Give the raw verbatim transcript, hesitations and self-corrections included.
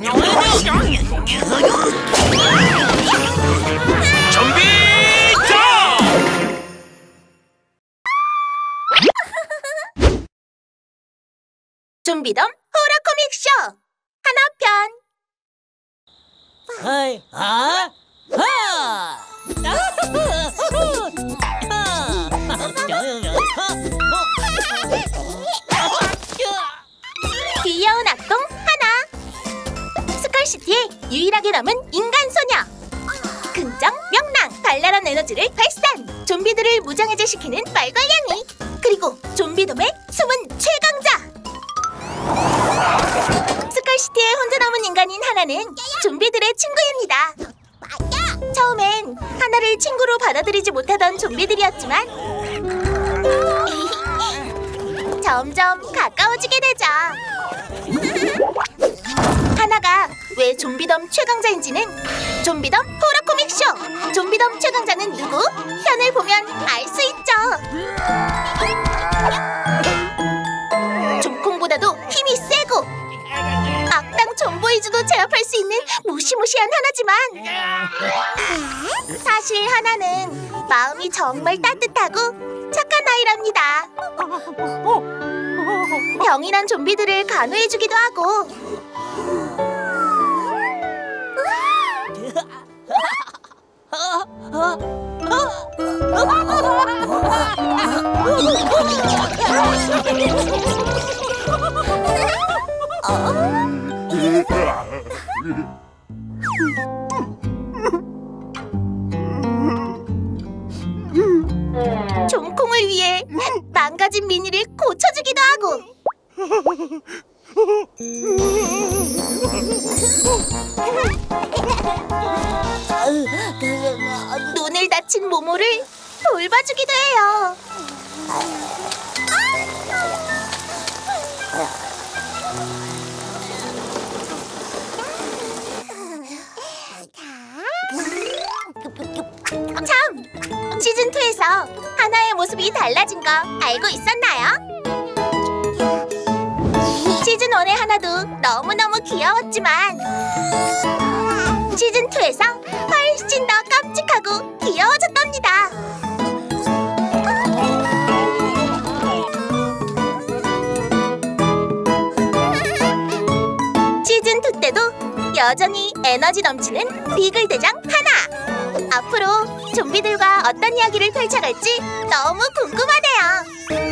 준비 자! 좀비덤 호러 코믹쇼 하나편. 하이, 아, 하! 귀여운 악동 하나. 스컬시티의 유일하게 남은 인간 소녀. 긍정, 명랑, 발랄한 에너지를 발산. 좀비들을 무장해제시키는 말괄량이. 그리고 좀비돔의 숨은 최강자. 스컬시티의 혼자 남은 인간인 하나는 좀비들의 친구입니다. 처음엔 하나를 친구로 받아들이지 못하던 좀비들이었지만 점점 가까워지게 되죠. 하나가 왜 좀비덤 최강자인지는 좀비덤 호러 코믹쇼! 좀비덤 최강자는 누구? 편을 보면 알 수 있죠. 좀콩보다도 힘이 세고 악당 좀보이즈도 제압할 수 있는 무시무시한 하나지만 사실 하나는 마음이 정말 따뜻하고 착한 아이랍니다. 병이난 좀비들을 간호해주기도 하고 좀콩을 위해 망가진 미니를 고쳐주기도 하고 눈을 다친 모모를 돌봐주기도 해요. 참! 시즌이에서 하나의 모습이 달라진 거 알고 있었나요? 시즌일의 하나도 너무너무 귀여웠지만 시즌이에서 훨씬 더 깜찍하고 귀여워졌답니다. 시즌이 때도 여전히 에너지 넘치는 비글 대장 하나! 앞으로 좀비들과 어떤 이야기를 펼쳐갈지 너무 궁금하네요.